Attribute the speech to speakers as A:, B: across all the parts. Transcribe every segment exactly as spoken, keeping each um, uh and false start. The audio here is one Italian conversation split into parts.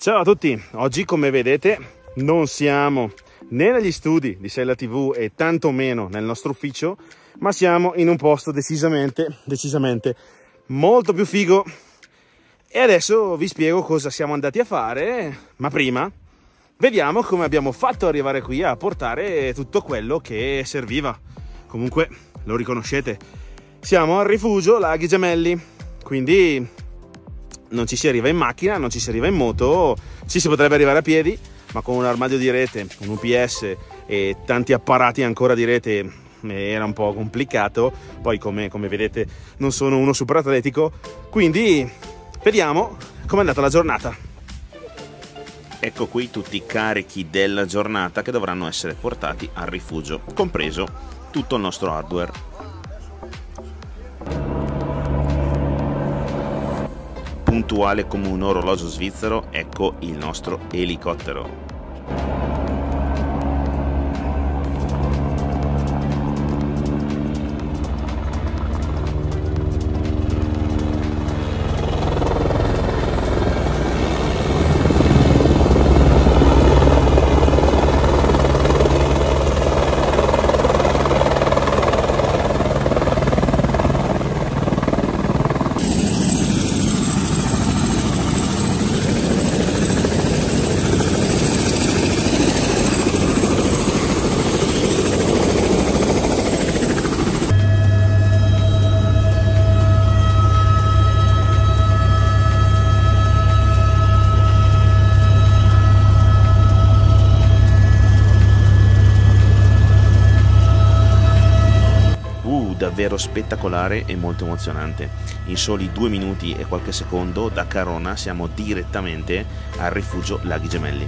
A: Ciao a tutti, oggi come vedete non siamo né negli studi di Sella tivù e tantomeno nel nostro ufficio, ma siamo in un posto decisamente, decisamente molto più figo. E adesso vi spiego cosa siamo andati a fare, ma prima vediamo come abbiamo fatto ad arrivare qui a portare tutto quello che serviva. Comunque lo riconoscete, siamo al rifugio Laghi Gemelli, quindi non ci si arriva in macchina, non ci si arriva in moto, ci si potrebbe arrivare a piedi, ma con un armadio di rete, un U P S e tanti apparati ancora di rete era un po' complicato. Poi come, come vedete non sono uno super atletico, quindi vediamo com'è andata la giornata.
B: Ecco qui tutti i carichi della giornata che dovranno essere portati al rifugio, compreso tutto il nostro hardware. Puntuale come un orologio svizzero, ecco il nostro elicottero. Davvero spettacolare e molto emozionante. In soli due minuti e qualche secondo da Carona siamo direttamente al rifugio Laghi Gemelli.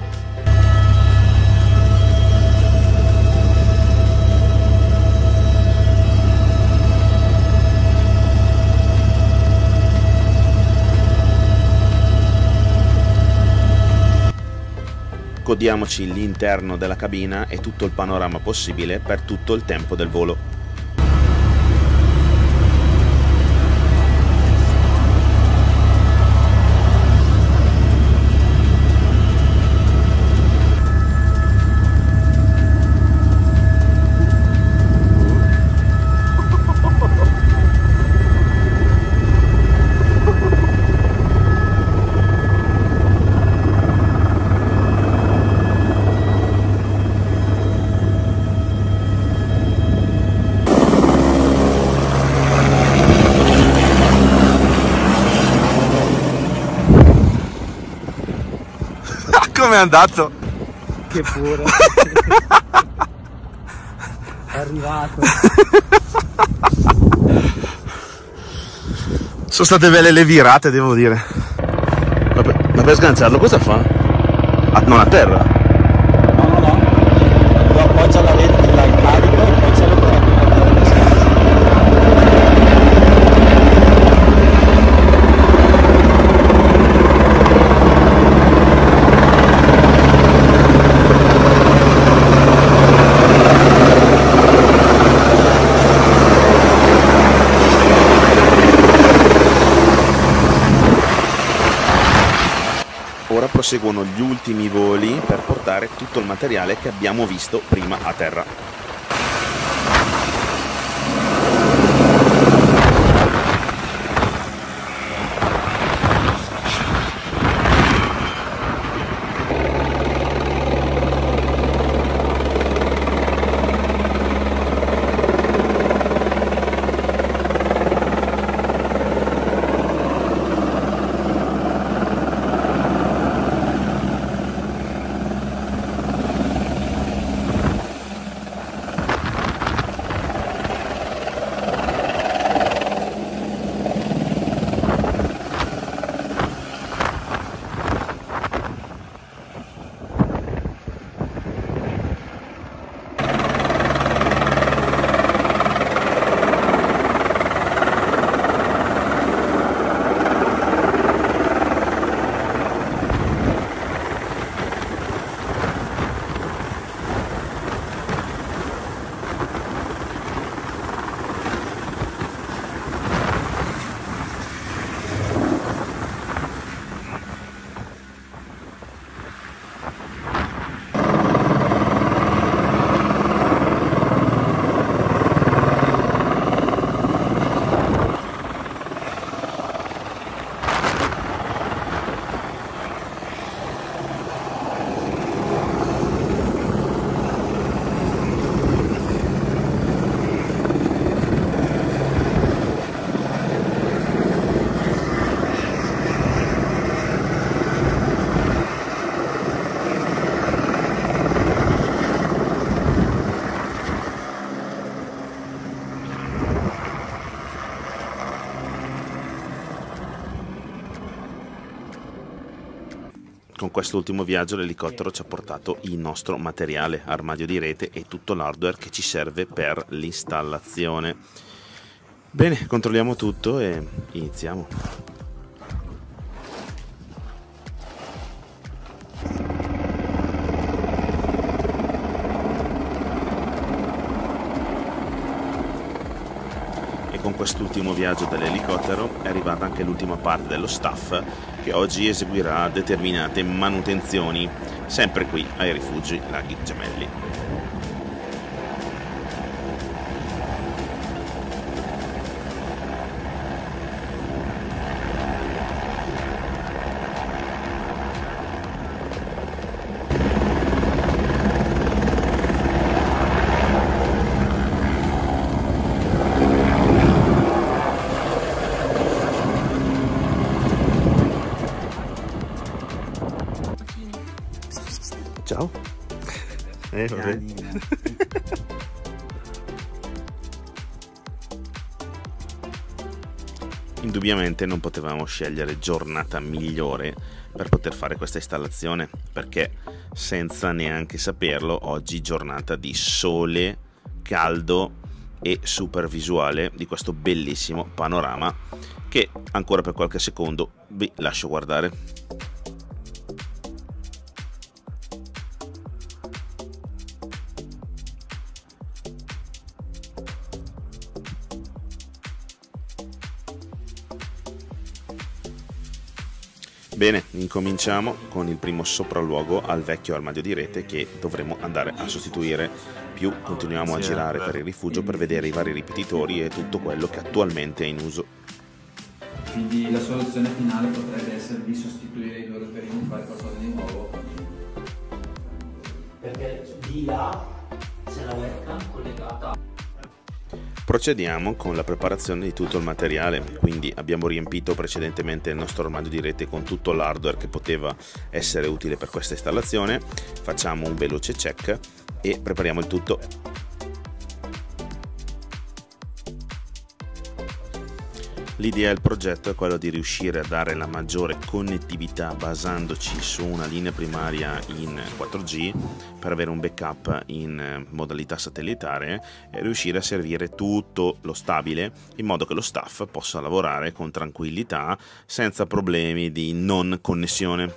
B: Godiamoci l'interno della cabina e tutto il panorama possibile per tutto il tempo del volo.
A: Come è andato?
C: Che pure. È arrivato.
A: Sono state belle le virate, devo dire. Ma per, ma per sganciarlo cosa fa? Ah, non a terra?
C: No, no, no. Lo appoggia alla rete, il carico e poi c'è l'operazione a terra di scanso.
B: Ora proseguono gli ultimi voli per portare tutto il materiale che abbiamo visto prima a terra. Con quest'ultimo viaggio l'elicottero ci ha portato il nostro materiale, armadio di rete e tutto l'hardware che ci serve per l'installazione. Bene, controlliamo tutto e iniziamo. Con quest'ultimo viaggio dell'elicottero è arrivata anche l'ultima parte dello staff che oggi eseguirà determinate manutenzioni sempre qui ai rifugi Laghi Gemelli. Ciao. Eh, vabbè. Indubbiamente non potevamo scegliere giornata migliore per poter fare questa installazione, perché senza neanche saperlo oggi giornata di sole, caldo e super visuale di questo bellissimo panorama che ancora per qualche secondo vi lascio guardare. Bene, incominciamo con il primo sopralluogo al vecchio armadio di rete che dovremo andare a sostituire. Più continuiamo a girare per il rifugio per vedere i vari ripetitori e tutto quello che attualmente è in uso.
D: Quindi la soluzione finale potrebbe essere di sostituire i due rotorini e fare qualcosa di nuovo.
E: Perché di là c'è la webcam collegata.
B: Procediamo con la preparazione di tutto il materiale, quindi abbiamo riempito precedentemente il nostro armadio di rete con tutto l'hardware che poteva essere utile per questa installazione. Facciamo un veloce check e prepariamo il tutto. L'idea del progetto è quello di riuscire a dare la maggiore connettività basandoci su una linea primaria in quattro G per avere un backup in modalità satellitare e riuscire a servire tutto lo stabile in modo che lo staff possa lavorare con tranquillità senza problemi di non connessione.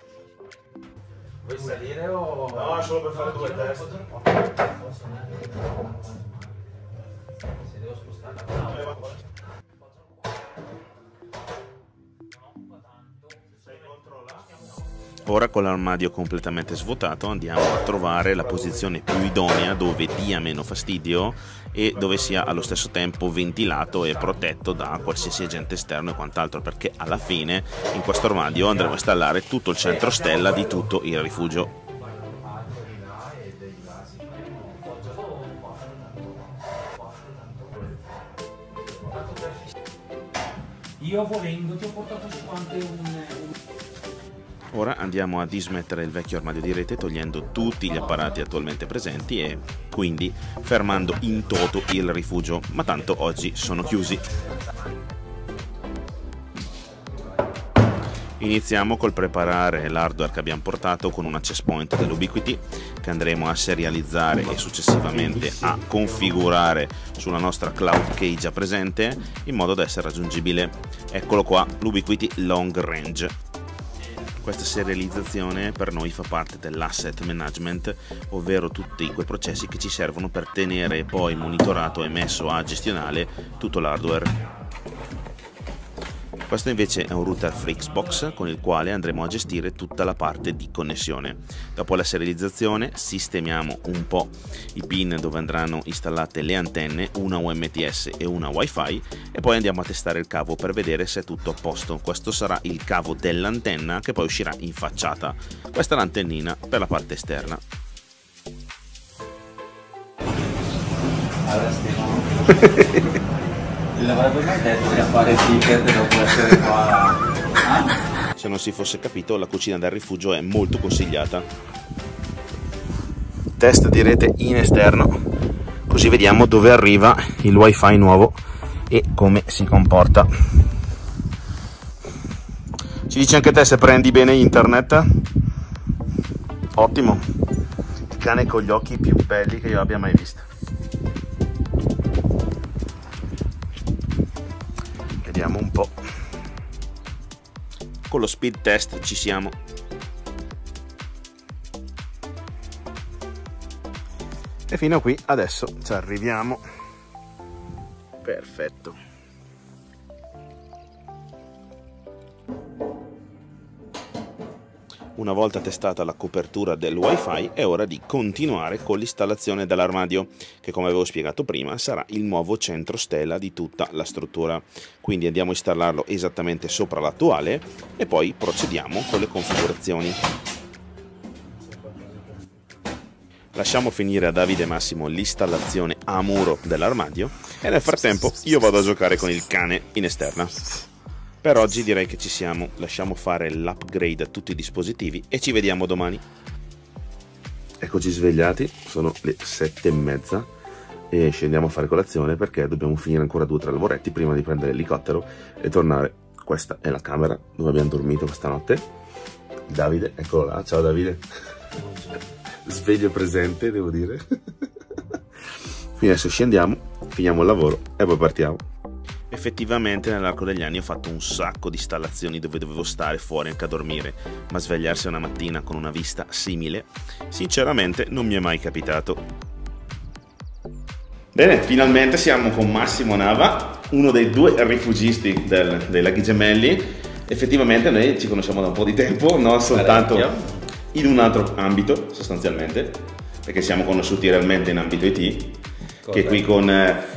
D: Vuoi salire o...
A: No, solo per fare due test.
D: Se devo spostare la tavola.
B: Ora con l'armadio completamente svuotato andiamo a trovare la posizione più idonea dove dia meno fastidio e dove sia allo stesso tempo ventilato e protetto da qualsiasi agente esterno e quant'altro, perché alla fine in questo armadio andremo a installare tutto il centro stella di tutto il rifugio.
E: Io volendo ti ho portato su anche un...
B: Ora andiamo a dismettere il vecchio armadio di rete togliendo tutti gli apparati attualmente presenti e quindi fermando in toto il rifugio, ma tanto oggi sono chiusi. Iniziamo col preparare l'hardware che abbiamo portato con un access point dell'Ubiquiti che andremo a serializzare e successivamente a configurare sulla nostra cloud key già presente in modo da essere raggiungibile. Eccolo qua, l'Ubiquiti Long Range. Questa serializzazione per noi fa parte dell'asset management, ovvero tutti quei processi che ci servono per tenere poi monitorato e messo a gestionale tutto l'hardware. Questo invece è un router Flixbox con il quale andremo a gestire tutta la parte di connessione. Dopo la serializzazione sistemiamo un po' i pin dove andranno installate le antenne, una U M T S e una Wi-Fi, e poi andiamo a testare il cavo per vedere se è tutto a posto. Questo sarà il cavo dell'antenna che poi uscirà in facciata. Questa è l'antennina per la parte esterna.
D: Allora stiamo... L'avrebbe mai detto di fare il ticket dopo essere qua? Ah?
B: Se non si fosse capito, la cucina del rifugio è molto consigliata. Test di rete in esterno, così vediamo dove arriva il wifi nuovo e come si comporta.
A: Ci dici anche te se prendi bene internet? Ottimo. Il cane con gli occhi più belli che io abbia mai visto. Vediamo un po'.
B: Con lo speed test ci siamo.
A: E fino a qui adesso ci arriviamo. Perfetto.
B: Una volta testata la copertura del wifi è ora di continuare con l'installazione dell'armadio, che come avevo spiegato prima sarà il nuovo centro stella di tutta la struttura. Quindi andiamo a installarlo esattamente sopra l'attuale e poi procediamo con le configurazioni. Lasciamo finire a Davide e Massimo l'installazione a muro dell'armadio e nel frattempo io vado a giocare con il cane in esterna. Per oggi direi che ci siamo, lasciamo fare l'upgrade a tutti i dispositivi e ci vediamo domani.
A: Eccoci svegliati, sono le sette e mezza e scendiamo a fare colazione perché dobbiamo finire ancora due o tre lavoretti prima di prendere l'elicottero e tornare. Questa è la camera dove abbiamo dormito questa notte. Davide, eccolo là, ciao Davide. Sveglio presente, devo dire. Quindi adesso scendiamo, finiamo il lavoro e poi partiamo.
B: Effettivamente nell'arco degli anni ho fatto un sacco di installazioni dove dovevo stare fuori anche a dormire, ma svegliarsi una mattina con una vista simile, sinceramente non mi è mai capitato.
A: Bene, finalmente siamo con Massimo Nava, uno dei due rifugisti del, dei Laghi Gemelli. Effettivamente noi ci conosciamo da un po' di tempo, non soltanto in un altro ambito sostanzialmente, perché siamo conosciuti realmente in ambito I T, che qui con... Eh,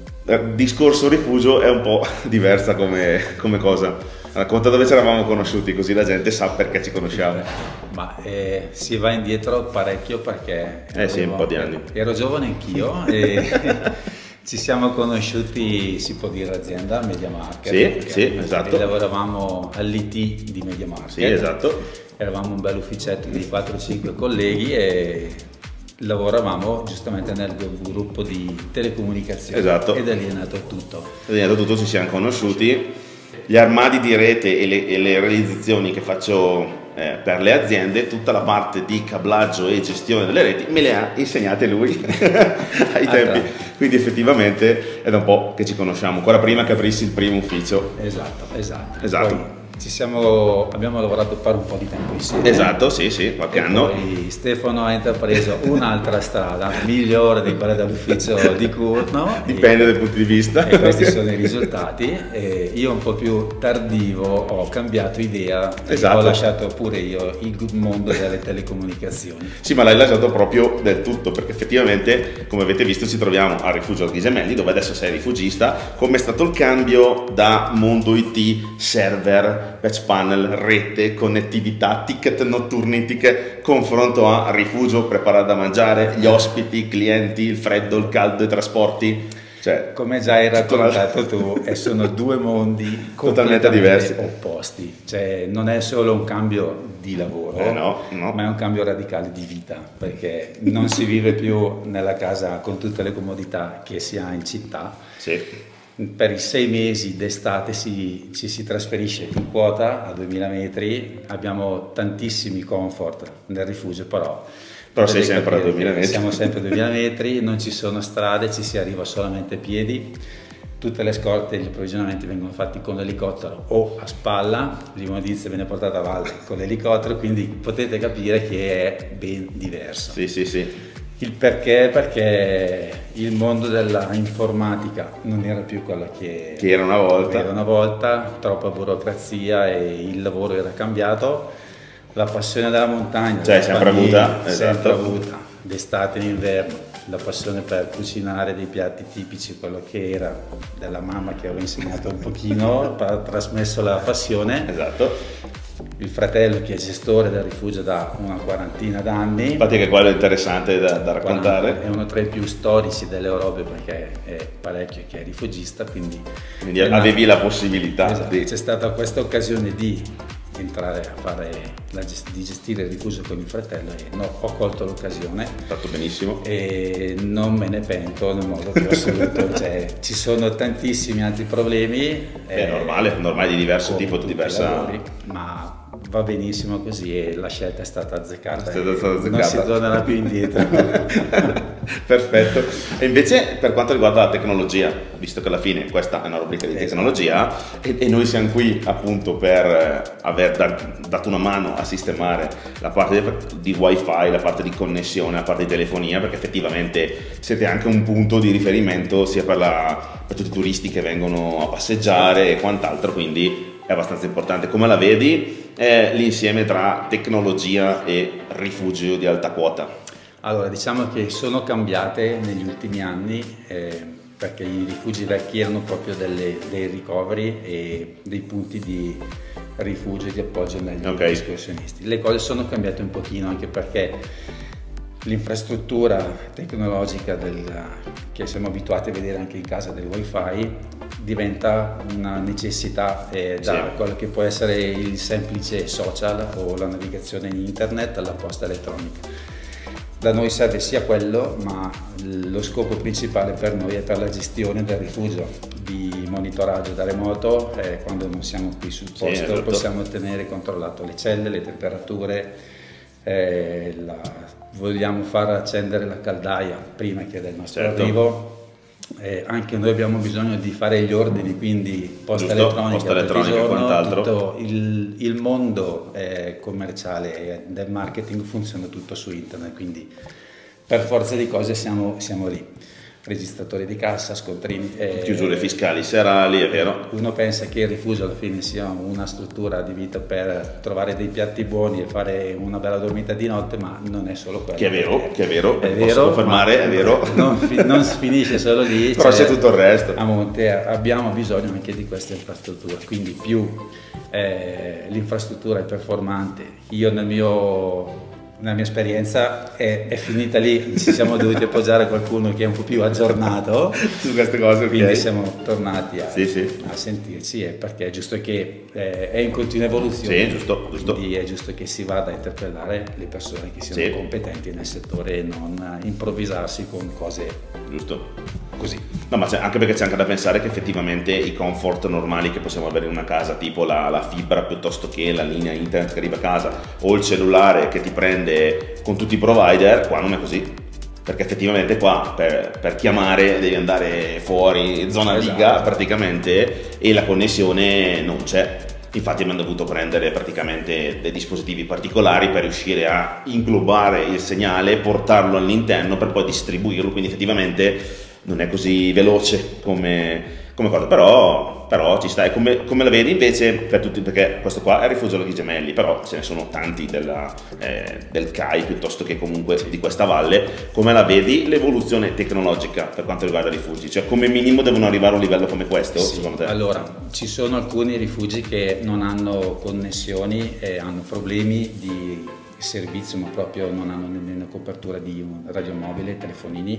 A: discorso rifugio è un po' diversa come, come cosa. Racconta dove ci eravamo conosciuti così la gente sa perché ci conosciamo.
D: Ma eh, si va indietro parecchio perché
A: eh sì, un po' di anni.
D: Ero giovane anch'io e ci siamo conosciuti, si può dire, azienda Media Market.
A: Sì, sì, esatto.
D: E lavoravamo all'I T di Media Market.
A: Sì, esatto.
D: Eravamo un bel ufficetto di quattro cinque colleghi e lavoravamo giustamente nel gruppo di telecomunicazioni.
A: Esatto.
D: E da lì è nato tutto.
A: Da lì è nato tutto, ci siamo conosciuti. Gli armadi di rete e le, e le realizzazioni che faccio eh, per le aziende, tutta la parte di cablaggio e gestione delle reti me le ha insegnate lui ai tempi. Quindi effettivamente è da un po' che ci conosciamo, ancora prima che aprissi il primo ufficio.
D: Esatto, esatto.
A: Esatto.
D: Poi ci siamo, abbiamo lavorato per un po' di tempo insieme.
A: Esatto, sì, sì, qualche
D: e
A: anno.
D: Poi Stefano ha intrapreso un'altra strada migliore di quella dell'ufficio di Curno.
A: Dipende
D: e,
A: dal punto di vista.
D: E questi sono i risultati. E io un po' più tardivo ho cambiato idea,
A: esatto.
D: Ho lasciato pure io il mondo delle telecomunicazioni.
A: Sì, ma l'hai lasciato proprio del tutto, perché effettivamente, come avete visto, ci troviamo al rifugio Laghi Gemelli, dove adesso sei rifugista. Come è stato il cambio da mondo I T, server, patch panel, rete, connettività, ticket notturni, ticket, confronto a rifugio, preparare da mangiare, gli ospiti, i clienti, il freddo, il caldo, i trasporti. Cioè,
D: come già hai raccontato tu, e sono due mondi
A: totalmente diversi,
D: opposti. Cioè, non è solo un cambio di lavoro,
A: eh no, no.
D: ma è un cambio radicale di vita, perché non si vive più nella casa con tutte le comodità che si ha in città.
A: Sì.
D: Per i sei mesi d'estate si, ci si trasferisce in quota a duemila metri, abbiamo tantissimi comfort nel rifugio, però,
A: però sei sempre a duemila metri.
D: Siamo sempre a duemila metri, non ci sono strade, ci si arriva solamente a piedi, tutte le scorte e gli approvvigionamenti vengono fatti con l'elicottero o a spalla, l'immondizia viene portata a valle con l'elicottero, quindi potete capire che è ben diverso.
A: Sì, sì, sì.
D: Il perché? Perché il mondo della informatica non era più quello che,
A: che era una volta.
D: Era una volta, troppa burocrazia e il lavoro era cambiato. La passione della montagna,
A: cioè sempre avuta,
D: sempre
A: esatto.
D: avuta, d'estate e in inverno, la passione per cucinare dei piatti tipici, quello che era della mamma che aveva insegnato un pochino, ha trasmesso la passione.
A: Esatto.
D: Il fratello che è gestore del rifugio da una quarantina d'anni.
A: Infatti che quello è interessante da, da raccontare.
D: È uno tra i più storici dell'Europa perché è parecchio che è rifugista, quindi,
A: quindi avevi la possibilità.
D: Esatto.
A: Di...
D: C'è stata questa occasione di entrare a fare la gest- di gestire il rifugio con il fratello e no, ho colto l'occasione.
B: Fatto benissimo.
D: E non me ne pento nel modo più assoluto. Cioè, ci sono tantissimi altri problemi.
B: È eh, normale, normale di diverso tipo, di diversa...
D: lavori, ma va benissimo così e la scelta è stata azzeccata,
B: è stata azzeccata.
D: Non si tornerà più indietro.
B: Perfetto. E invece per quanto riguarda la tecnologia, visto che alla fine questa è una rubrica di tecnologia e, e noi siamo qui appunto per aver da, dato una mano a sistemare la parte di, di wifi, la parte di connessione, la parte di telefonia, perché effettivamente siete anche un punto di riferimento sia per, la, per tutti i turisti che vengono a passeggiare e quant'altro, quindi è abbastanza importante. Come la vedi è l'insieme tra tecnologia e rifugio di alta quota?
D: Allora, diciamo che sono cambiate negli ultimi anni eh, perché i rifugi vecchi erano proprio delle, dei ricoveri e dei punti di rifugio e di appoggio negli
B: okay.
D: escursionisti. Le cose sono cambiate un pochino anche perché l'infrastruttura tecnologica del, che siamo abituati a vedere anche in casa del wifi diventa una necessità eh, da sì. quello che può essere il semplice social o la navigazione in internet alla posta elettronica. Da noi serve sia quello, ma lo scopo principale per noi è per la gestione del rifugio, di monitoraggio da remoto, eh, quando non siamo qui sul posto sì, esatto. possiamo tenere controllato le celle, le temperature, eh, la, vogliamo far accendere la caldaia prima che del nostro certo. arrivo. Eh, anche noi abbiamo bisogno di fare gli ordini, quindi posta
B: Giusto,
D: elettronica,
B: posta elettronica e quant'altro.
D: Tutto il, il mondo eh, commerciale e del marketing funziona tutto su internet, quindi per forza di cose siamo, siamo lì. Registratori di cassa, scontrini, eh,
B: chiusure fiscali serali, è vero.
D: Uno pensa che il rifugio alla fine sia una struttura adibita per trovare dei piatti buoni e fare una bella dormita di notte, ma non è solo quello.
B: Che è vero, che è vero,
D: è
B: posso
D: vero,
B: confermare, è vero.
D: Non, fi- non si finisce solo lì.
B: Però c'è tutto il resto.
D: A monte abbiamo bisogno anche di questa infrastruttura, quindi più eh, l'infrastruttura è performante. Io nel mio... La mia esperienza è, è finita lì, ci siamo dovuti appoggiare a qualcuno che è un po' più aggiornato
B: su queste cose,
D: quindi
B: okay.
D: siamo tornati a,
B: sì, sì.
D: a sentirci, perché è giusto che eh, è in continua evoluzione,
B: sì, giusto, giusto.
D: Quindi è giusto che si vada a interpellare le persone che siano
B: sì.
D: competenti nel settore e non improvvisarsi con cose
B: giusto.
D: Così.
B: No, ma c'è, anche perché c'è anche da pensare che effettivamente i comfort normali che possiamo avere in una casa, tipo la, la fibra piuttosto che la linea internet che arriva a casa o il cellulare che ti prende con tutti i provider, qua non è così. Perché effettivamente qua per, per chiamare devi andare fuori zona
D: esatto.
B: liga praticamente e la connessione non c'è. Infatti abbiamo dovuto prendere praticamente dei dispositivi particolari per riuscire a inglobare il segnale, portarlo all'interno per poi distribuirlo, quindi effettivamente non è così veloce come, come cosa, però, però ci sta. E come, come la vedi invece per tutti, perché questo qua è il rifugio Laghi Gemelli, però ce ne sono tanti della, eh, del C A I piuttosto che comunque di questa valle, come la vedi l'evoluzione tecnologica per quanto riguarda i rifugi? Cioè come minimo devono arrivare a un livello come questo,
D: sì.
B: secondo te?
D: Allora, ci sono alcuni rifugi che non hanno connessioni e hanno problemi di servizio, ma proprio non hanno nemmeno copertura di un radiomobile, telefonini,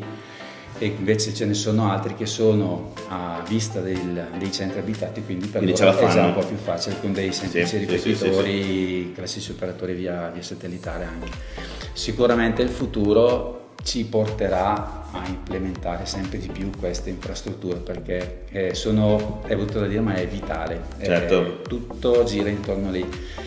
D: e invece ce ne sono altri che sono a vista del, dei centri abitati, quindi per
B: quindi
D: loro
B: ce la
D: è già
B: fanno.
D: un po' più facile con dei semplici
B: sì,
D: ripetitori,
B: sì, sì, sì.
D: classici operatori via, via satellitare anche. Sicuramente il futuro ci porterà a implementare sempre di più queste infrastrutture, perché eh, sono, è brutto da dire, ma è vitale.
B: Certo.
D: Eh, tutto gira intorno lì.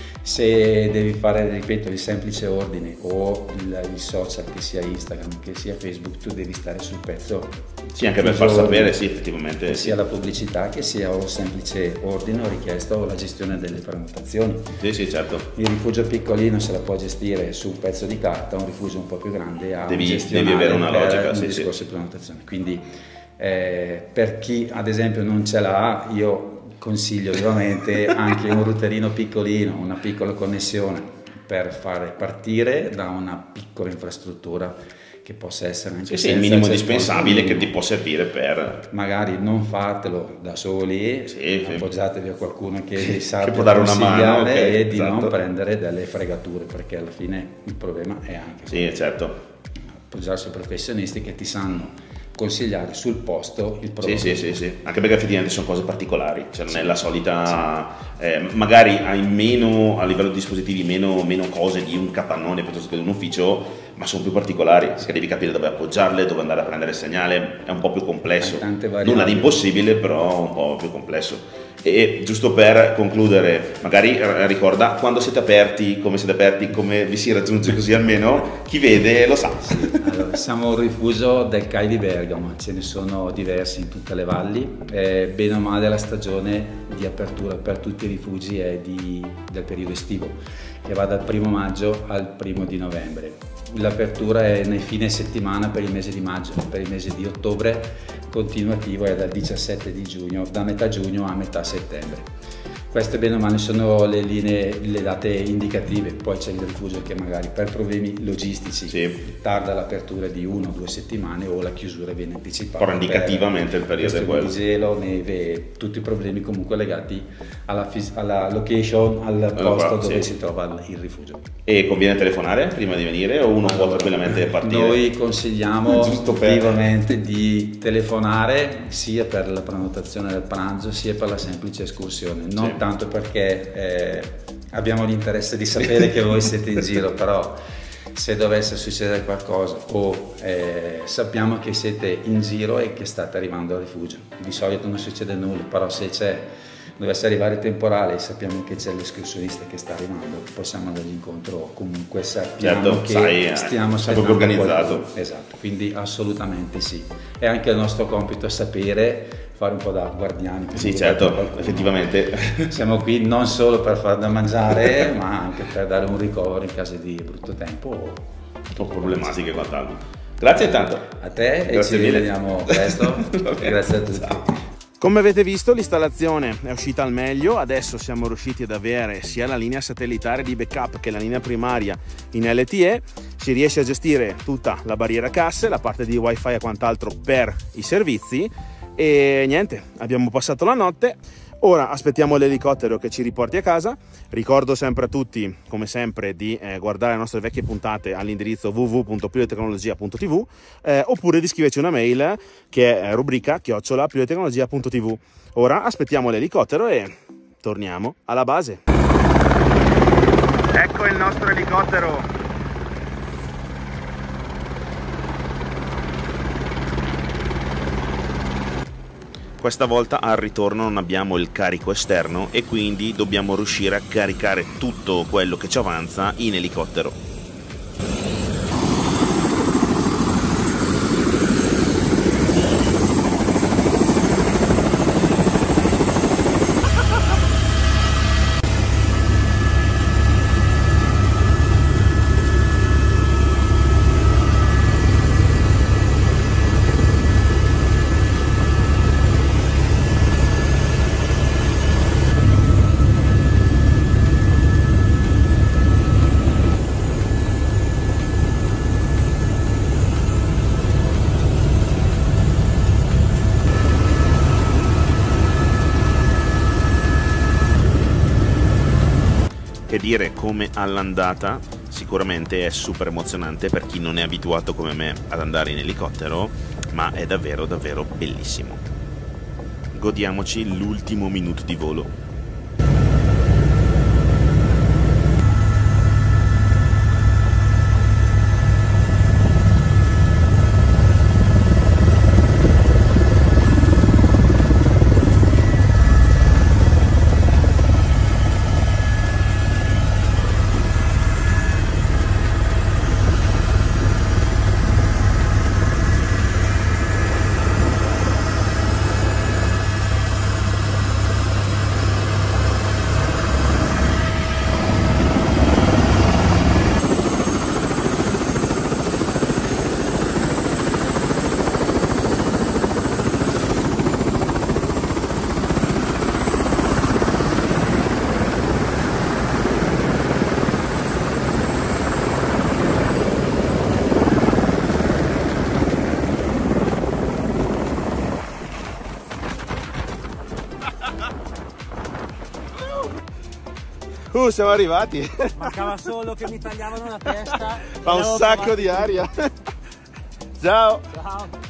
D: Se devi fare, ripeto, il semplice ordine o il, il social, che sia Instagram, che sia Facebook, tu devi stare sul pezzo.
B: Sì, anche per far sapere, sì, effettivamente.
D: Che
B: sì.
D: sia la pubblicità, che sia un semplice ordine o richiesta o la gestione delle prenotazioni.
B: Sì, sì, certo.
D: Il rifugio piccolino se la può gestire su un pezzo di carta, un rifugio un po' più grande ha
B: devi,
D: un gestionale
B: devi avere una
D: per
B: logica,
D: un
B: sì,
D: discorso
B: sì.
D: di prenotazione. Quindi eh, per chi ad esempio non ce l'ha, io consiglio vivamente anche un routerino piccolino, una piccola connessione per fare partire da una piccola infrastruttura che possa essere anche
B: sì, sì, il minimo indispensabile che ti può servire per...
D: Magari non fatelo da soli,
B: sì,
D: appoggiatevi a qualcuno che vi sa
B: che può dare una mano, okay,
D: e di
B: esatto.
D: non prendere delle fregature, perché alla fine il problema è anche
B: sì, certo.
D: appoggiarsi a professionisti che ti sanno consigliare sul posto il prodotto.
B: Sì, sì, sì, sì, anche perché effettivamente sono cose particolari, cioè non è la solita, eh, magari hai meno, a livello di dispositivi, meno, meno cose di un capannone piuttosto che di un ufficio, ma sono più particolari, perché devi capire dove appoggiarle, dove andare a prendere il segnale, è un po' più complesso, nulla di impossibile, però un po' più complesso. E giusto per concludere, magari ricorda quando siete aperti, come siete aperti, come vi si raggiunge, così almeno chi vede lo sa.
D: Allora, siamo un rifugio del C A I di Bergamo, ce ne sono diversi in tutte le valli, eh, bene o male la stagione di apertura per tutti i rifugi è di, del periodo estivo, che va dal primo maggio al primo di novembre. L'apertura è nei fine settimana per il mese di maggio, per il mese di ottobre continuativo è dal diciassette di giugno, da metà giugno a metà settembre. Queste bene o male sono le linee, le date indicative, poi c'è il rifugio che magari per problemi logistici sì. tarda l'apertura di una o due settimane o la chiusura viene anticipata.
B: Però indicativamente il periodo è quello.
D: Di gelo, neve, tutti i problemi comunque legati alla, alla location, al posto allora, dove sì. si trova il rifugio.
B: E conviene telefonare prima di venire o uno allora, può tranquillamente partire?
D: Noi consigliamo vivamente di telefonare sia per la prenotazione del pranzo sia per la semplice escursione, non sì. tanto perché eh, abbiamo l'interesse di sapere che voi siete in giro, però se dovesse succedere qualcosa o eh, sappiamo che siete in giro e che state arrivando al rifugio, di solito non succede nulla, però se c'è dovesse arrivare il temporale e sappiamo che c'è l'escursionista che sta arrivando, possiamo dargli incontro, comunque sappiamo certo, che sai, stiamo
B: proprio organizzato.
D: Qualcuno. Esatto, quindi assolutamente sì. È anche il nostro compito sapere, fare un po' da guardiani.
B: Sì, certo, effettivamente.
D: Siamo qui non solo per far da mangiare, ma anche per dare un ricovero in caso di brutto tempo o,
B: o problematiche e quant'altro. Grazie tanto.
D: A te e ci vediamo presto. Grazie a tutti. Ciao.
A: Come avete visto l'installazione è uscita al meglio, adesso siamo riusciti ad avere sia la linea satellitare di backup che la linea primaria in L T E, si riesce a gestire tutta la barriera casse, la parte di wifi e quant'altro per i servizi e niente, abbiamo passato la notte. Ora aspettiamo l'elicottero che ci riporti a casa. Ricordo sempre a tutti, come sempre, di eh, guardare le nostre vecchie puntate all'indirizzo w w w punto pilotetecnologia punto t v eh, oppure di scriverci una mail che è rubrica chiocciola pilotetecnologia punto t v. Ora aspettiamo l'elicottero e torniamo alla base. Ecco il nostro elicottero.
B: Questa volta al ritorno non abbiamo il carico esterno e quindi dobbiamo riuscire a caricare tutto quello che ci avanza in elicottero. Che dire, come all'andata sicuramente è super emozionante per chi non è abituato come me ad andare in elicottero, ma è davvero davvero bellissimo. Godiamoci l'ultimo minuto di volo.
A: Uh, siamo arrivati.
E: Mancava solo che mi tagliavano la testa.
A: Fa un sacco di aria. Ciao.
E: Ciao.